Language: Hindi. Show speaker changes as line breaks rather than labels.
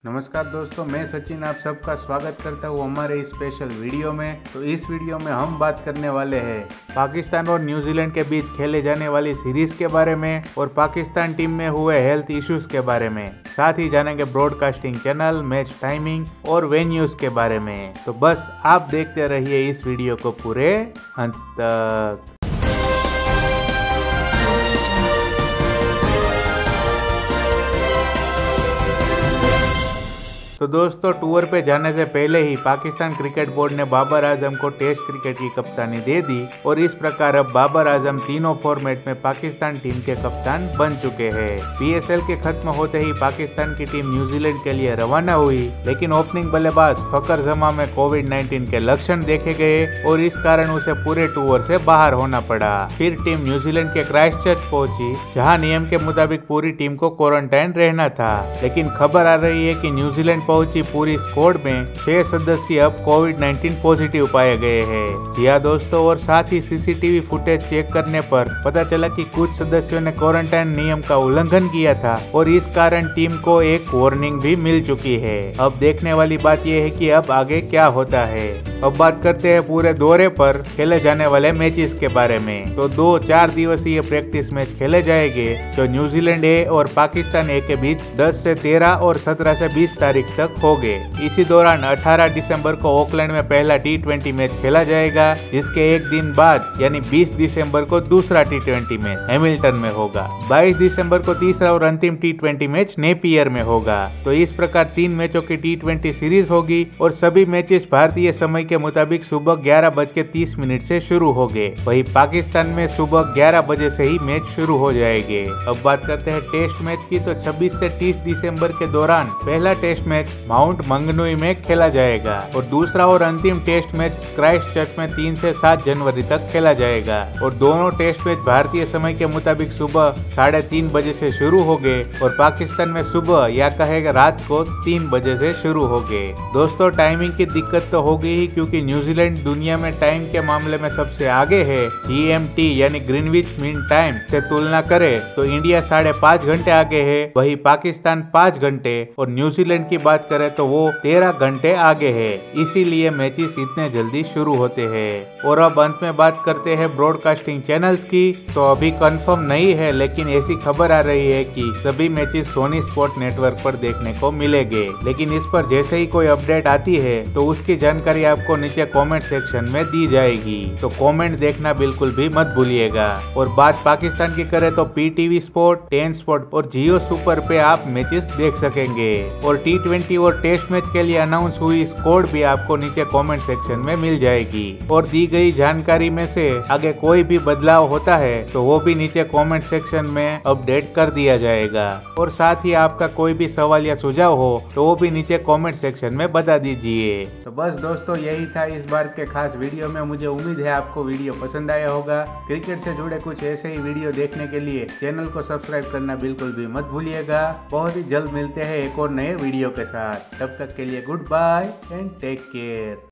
नमस्कार दोस्तों, मैं सचिन आप सबका स्वागत करता हूँ हमारे इस स्पेशल वीडियो में। तो इस वीडियो में हम बात करने वाले हैं पाकिस्तान और न्यूजीलैंड के बीच खेले जाने वाली सीरीज के बारे में और पाकिस्तान टीम में हुए हेल्थ इश्यूज के बारे में। साथ ही जानेंगे ब्रॉडकास्टिंग चैनल, मैच टाइमिंग और वेन्यूज के बारे में। तो बस आप देखते रहिए इस वीडियो को पूरे अंत तक। तो दोस्तों, टूर पे जाने से पहले ही पाकिस्तान क्रिकेट बोर्ड ने बाबर आजम को टेस्ट क्रिकेट की कप्तानी दे दी और इस प्रकार अब बाबर आजम तीनों फॉर्मेट में पाकिस्तान टीम के कप्तान बन चुके हैं। पीएसएल के खत्म होते ही पाकिस्तान की टीम न्यूजीलैंड के लिए रवाना हुई, लेकिन ओपनिंग बल्लेबाज फकर जमा में कोविड-19 के लक्षण देखे गए और इस कारण उसे पूरे टूर से बाहर होना पड़ा। फिर टीम न्यूजीलैंड के क्राइस्टचर्च पहुंची, जहां नियम के मुताबिक पूरी टीम को क्वारंटाइन रहना था। लेकिन खबर आ रही है कि न्यूजीलैंड पहुंची पूरी स्क्वाड में 6 सदस्य अब कोविड-19 पॉजिटिव पाए गए हैं। जी हाँ दोस्तों, और साथ ही सीसीटीवी फुटेज चेक करने पर पता चला कि कुछ सदस्यों ने क्वारंटाइन नियम का उल्लंघन किया था और इस कारण टीम को एक वार्निंग भी मिल चुकी है। अब देखने वाली बात यह है कि अब आगे क्या होता है। अब बात करते हैं पूरे दौरे पर खेले जाने वाले मैचेस के बारे में। तो 2-4 दिवसीय प्रैक्टिस मैच खेले जाएंगे जो न्यूजीलैंड ए और पाकिस्तान ए के बीच 10 से 13 और 17 से 20 तारीख तक होंगे। इसी दौरान 18 दिसंबर को ऑकलैंड में पहला T20 मैच खेला जाएगा, जिसके एक दिन बाद यानी 20 दिसंबर को दूसरा T20 मैच हैमिल्टन में होगा। 22 दिसंबर को तीसरा और अंतिम T20 मैच नेपियर में होगा। तो इस प्रकार 3 मैचों की T20 सीरीज होगी और सभी मैचेस भारतीय समय के मुताबिक सुबह 11:30 से शुरू होंगे। वहीं पाकिस्तान में सुबह 11 बजे से ही मैच शुरू हो जाएंगे। अब बात करते हैं टेस्ट मैच की। तो 26 से 30 दिसंबर के दौरान पहला टेस्ट मैच माउंट मंगनुई में खेला जाएगा और दूसरा और अंतिम टेस्ट मैच क्राइस्टचर्च में 3 से 7 जनवरी तक खेला जाएगा। और दोनों टेस्ट मैच भारतीय समय के मुताबिक सुबह 3:30 बजे से शुरू होंगे और पाकिस्तान में सुबह या कहेगा रात को 3 बजे से शुरू होंगे। दोस्तों, टाइमिंग की दिक्कत तो होगी ही, क्योंकि न्यूजीलैंड दुनिया में टाइम के मामले में सबसे आगे है। GMT यानी ग्रीनविच मीन टाइम से तुलना करें तो इंडिया 5.5 घंटे आगे है, वही पाकिस्तान 5 घंटे और न्यूजीलैंड की बात करें तो वो 13 घंटे आगे है। इसीलिए मैचेस इतने जल्दी शुरू होते हैं। और अब अंत में बात करते हैं ब्रॉडकास्टिंग चैनल्स की। तो अभी कंफर्म नहीं है, लेकिन ऐसी खबर आ रही है कि सभी मैचेस सोनी स्पोर्ट नेटवर्क पर देखने को मिलेंगे। लेकिन इस पर जैसे ही कोई अपडेट आती है तो उसकी जानकारी आपको नीचे कमेंट सेक्शन में दी जाएगी। तो कमेंट देखना बिल्कुल भी मत भूलिएगा। और बात पाकिस्तान की करें तो PTV स्पोर्ट, 10 स्पोर्ट और जियो सुपर पे आप मैचेस देख सकेंगे। और T20 और टेस्ट मैच के लिए अनाउंस हुई स्क्वाड भी आपको नीचे कमेंट सेक्शन में मिल जाएगी। और दी गई जानकारी में से आगे कोई भी बदलाव होता है तो वो भी नीचे कमेंट सेक्शन में अपडेट कर दिया जाएगा। और साथ ही आपका कोई भी सवाल या सुझाव हो तो वो भी नीचे कमेंट सेक्शन में बता दीजिए। तो बस दोस्तों, यही था इस बार के खास वीडियो में। मुझे उम्मीद है आपको वीडियो पसंद आया होगा। क्रिकेट से जुड़े कुछ ऐसे ही वीडियो देखने के लिए चैनल को सब्सक्राइब करना बिल्कुल भी मत भूलिएगा। बहुत ही जल्द मिलते हैं एक और नए वीडियो के साथ। तब तक के लिए goodbye and take care.